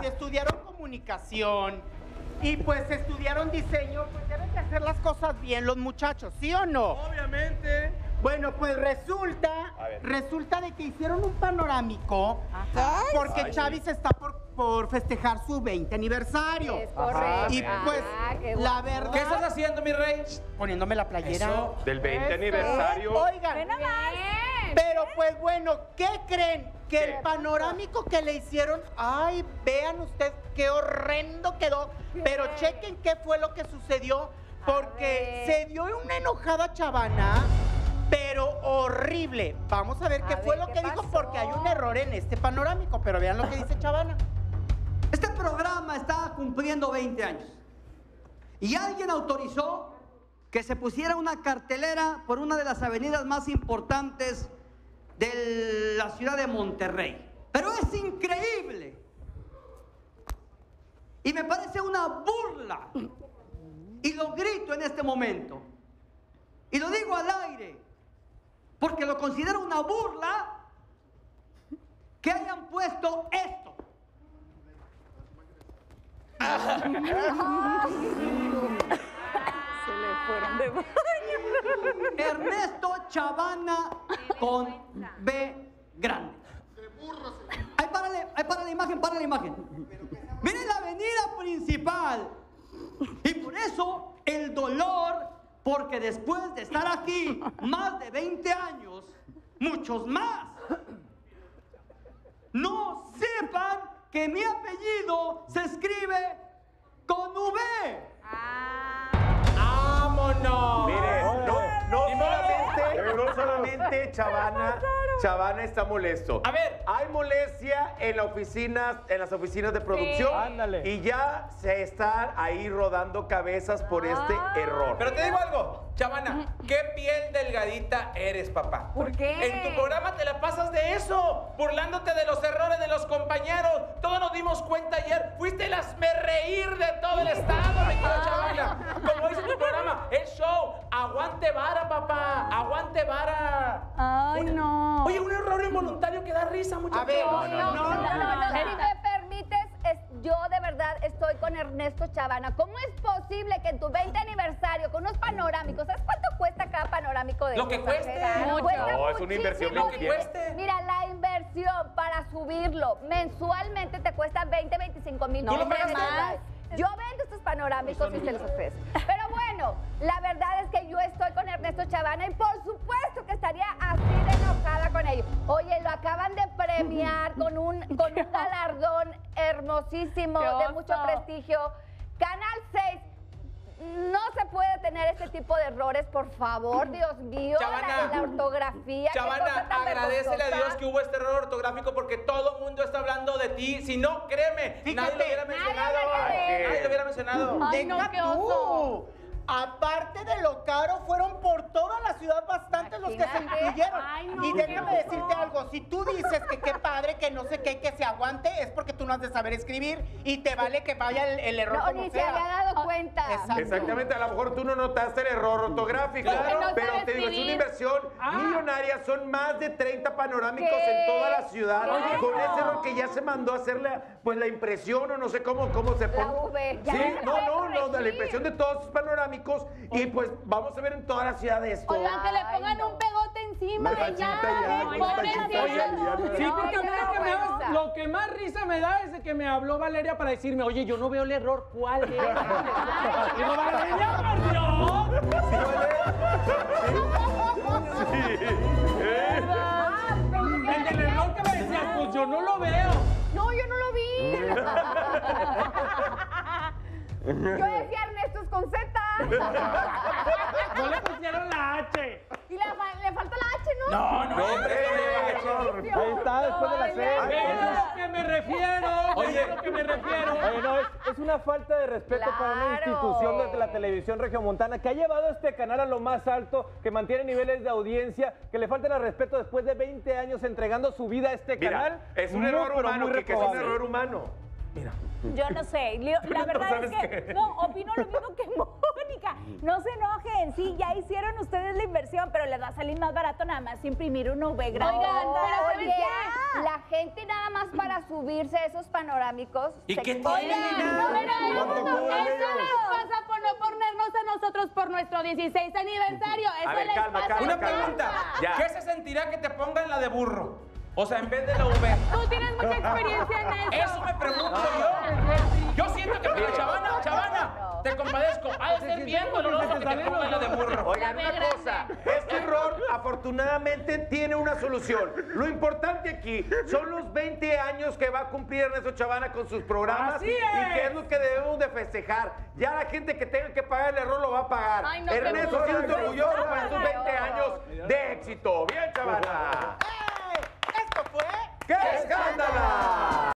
si estudiaron comunicación y pues estudiaron diseño, pues deben de hacer las cosas bien los muchachos, ¿sí o no? Obviamente. Bueno, pues resulta de que hicieron un panorámico porque Chavis está por festejar su 20 aniversario. Es correcto. Y pues, la verdad... ¿Qué estás haciendo, mi rey? Poniéndome la playera. Eso. Del 20 aniversario. Oigan, Ven nomás. pero pues bueno, ¿qué creen? Que ¿Qué? el panorámico que le hicieron, ay, vean ustedes qué horrendo quedó, pero chequen qué fue lo que sucedió, porque se dio una enojada Chavana, pero horrible. Vamos a ver qué fue lo que dijo, porque hay un error en este panorámico, pero vean lo que dice Chavana. Este programa está cumpliendo 20 años. Y alguien autorizó que se pusiera una cartelera por una de las avenidas más importantes de la ciudad de Monterrey. Pero es increíble. Y me parece una burla. Y lo grito en este momento. Y lo digo al aire. Porque lo considero una burla que hayan puesto esto. Se le fueron de baño. Ernesto Chavana con B grande. Ahí para la imagen, para la imagen. Miren la avenida principal. Y por eso el dolor, porque después de estar aquí más de 20 años, muchos más, no sepan que mi apellido se escribe con V. ¡Vámonos! Mire, no solamente Chavana está molesto. A ver. Hay molestia en las oficinas de producción. Ándale. Y ya se están ahí rodando cabezas por este error. Pero te digo algo, Chavana, qué piel delgadita eres, papá. ¿Por qué? En tu programa te la pasas de eso, burlándote de los errores de los compañeros. Todos nos dimos cuenta ayer. Fuiste el hazmerreír de todo el estado, mi querida Chavana. Como dice tu programa, el show, aguante vara, papá, aguante vara. Ay, no. Oye, un error involuntario que da risa, muchachos. A ver, No. Si me permites, yo de verdad estoy con Ernesto Chavana. ¿Cómo es posible que en tu 20 aniversario, con unos panorámicos, ¿sabes cuánto cuesta cada panorámico de Lo que estos, cueste. Ángela? Mucho. Cuesta No, es una inversión muchísimo bien dinero. cueste. Mira, la inversión para subirlo mensualmente te cuesta 20, 25 mil ¿Tú lo pesos. pagaste? Yo vendo estos panorámicos y se los ofrezco. Pero bueno, la verdad es que yo estoy con Ernesto Chavana y por supuesto que estaría así de enojada con ellos. Oye, lo acaban de premiar con un galardón hermosísimo, de mucho prestigio. Canal 6. No se puede tener este tipo de errores, por favor, Dios mío. Chavana, la ortografía. qué cosa Chavana, tan agradecele a vergonzosa. Dios que hubo este error ortográfico porque todo el mundo está hablando de ti. Si no, créeme, nadie Fíjate, lo hubiera mencionado. habla de él. Nadie lo hubiera mencionado. Ay, no, Deja qué oso. tú. Aparte de lo caro, fueron por toda la ciudad bastantes los que se Imagínate. incluyeron. Ay, no, y qué déjame oso. decirte algo, si tú dices que qué padre, que no sé qué, que se aguante, es porque tú no has de saber escribir y te vale que vaya el error No, como ni se sea. había dado cuenta. Exacto. Exactamente, a lo mejor tú no notaste el error ortográfico, Claro. No pero sabe te digo, es una escribir. inversión millonaria, son más de 30 panorámicos ¿Qué? en toda la ciudad, Claro. con ese error que ya se mandó a hacer la impresión o no sé cómo se pone. V. Ya Sí, no se puede no, corregir. la impresión de todos sus panorámicos y pues vamos a ver en toda la ciudad esto. Oigan, que le Ay, pongan no. un pegote encima Una y ya. tachita ya, Ay, una pobrecito. tachita ya. Sí, No, porque a mí qué lo que vergüenza. lo que más risa me da es de que me habló Valeria para decirme, oye, yo no veo el error, ¿cuál es? Digo, Valeria, por Dios. El del error que me decía, pues yo no lo veo. No, yo no lo vi. Yo decía Ernesto es con Z. No le pusieron la H. Y le falta la H, ¿no? No, hombre. Ahí está, después de la C. Ay, Es a lo que me refiero. Oye. Es a lo que me refiero. Oye, no, es una falta de respeto para una Claro. institución desde la televisión regiomontana que ha llevado a este canal a lo más alto, que mantiene niveles de audiencia, que le falta el respeto después de 20 años entregando su vida a este canal. Mira, es un Muy, error pero humano, muy que es un reprobable. error humano. Yo no sé. La verdad sabes es que qué. no opino lo mismo que Mónica. No se enojen, sí, ya hicieron ustedes la inversión, pero les va a salir más barato nada más imprimir una V grande. Oigan, pero ¿sabes oye, qué? la gente nada más para subirse a esos panorámicos. ¿Y qué tiene? Oigan, no, pero ¿Cuánto cobran eso ellos? les pasa por no ponernos a nosotros por nuestro 16 aniversario. Eso A ver, les calma, pasa. calma, Una calma. pregunta. Ya. ¿Qué se sentirá que te pongan la de burro? O sea, en vez de la V. Tú tienes mucha experiencia en eso. Eso me pregunto yo. Yo siento que para Chavana, te compadezco. Ha de ser bien doloroso que te pongan la de burro. Oigan, una cosa, este error afortunadamente tiene una solución. Lo importante aquí son los 20 años que va a cumplir Ernesto Chavana con sus programas. ¡Así es! Y que es lo que debemos de festejar. Ya la gente que tenga que pagar el error lo va a pagar. Ay, no, qué Ernesto, burro. siéntete orgulloso por estos 20 años de éxito. ¡Bien, Chavana! ¡Ey! Esto fue... ¡Qué escándalo!